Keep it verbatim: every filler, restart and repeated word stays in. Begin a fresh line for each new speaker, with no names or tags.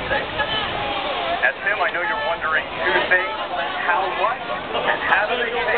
Now, Tim, I know you're wondering two things. How much and how do they pay?